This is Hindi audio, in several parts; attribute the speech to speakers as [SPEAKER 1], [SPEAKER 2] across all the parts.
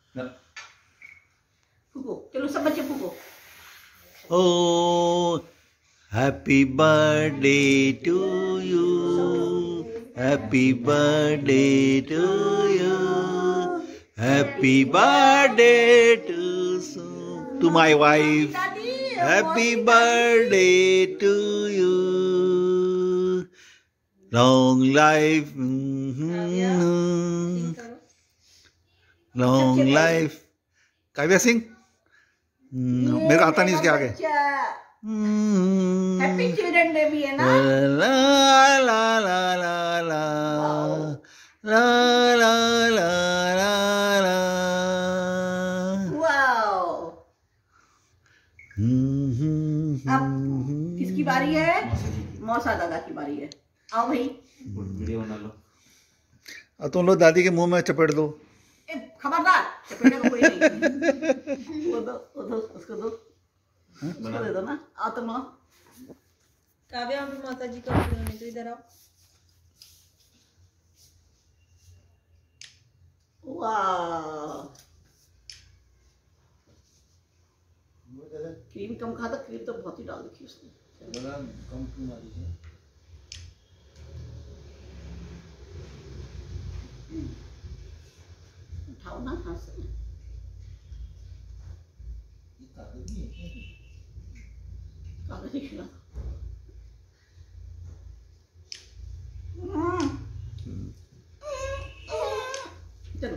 [SPEAKER 1] फूको, चलो सब बच्चे फूको।
[SPEAKER 2] Oh, happy birthday to you. Happy birthday to you. Happy birthday to my wife. Happy birthday to you. Long life. Long life. Kavya Singh. मेरे को आता नहीं इसके आगे।
[SPEAKER 1] हैप्पी चिल्ड्रन डे भी है ना।
[SPEAKER 2] ला ला ला ला ला ला ला ला ला ला।
[SPEAKER 1] वाओ। अब किसकी बारी है? मौसा दादा की बारी है। आओ भाई।
[SPEAKER 3] वीडियो बना लो।
[SPEAKER 2] अब तुम लोग दादी के मुंह में चपेट दो।
[SPEAKER 1] खबरदार, चपेटे को कोई नहीं। वो दो, उसको दो। उसको दे दो ना। आओ तुम लोग।
[SPEAKER 4] काव्या अभी माता जी का होने तो इधर आओ।
[SPEAKER 1] वाह। क्रीम कम खाता, क्रीम तो बहुत ही डाल रखी उसने।
[SPEAKER 3] कम क्यों मारी है?
[SPEAKER 1] उठाओ ना हाथ से।
[SPEAKER 3] ये कागज नहीं है क्या?
[SPEAKER 1] कागज ही खिला। चलो।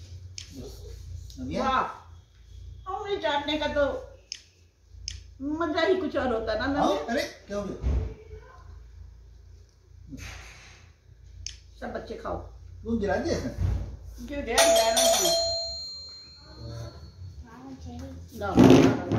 [SPEAKER 1] वाह, उंगली चाटने का तो मजा ही कुछ और होता ना।
[SPEAKER 3] अरे क्या हो गया?
[SPEAKER 1] सब बच्चे खाओ।
[SPEAKER 3] तुम गिरा दिया है?
[SPEAKER 1] क्यों गिरा ना?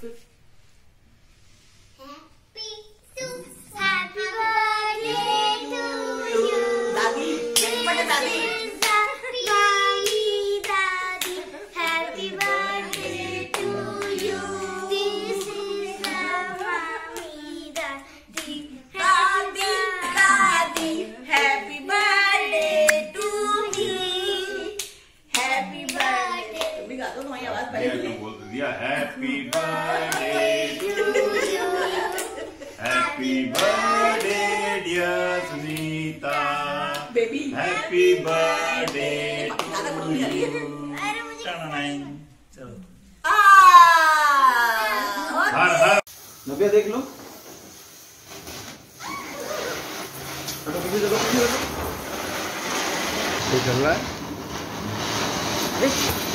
[SPEAKER 5] Happy birthday to you. Happy birthday dear Sunita.
[SPEAKER 1] Baby.
[SPEAKER 5] Happy birthday to you. चलो। हर
[SPEAKER 3] नव्या देख लो।
[SPEAKER 2] चल रहा है।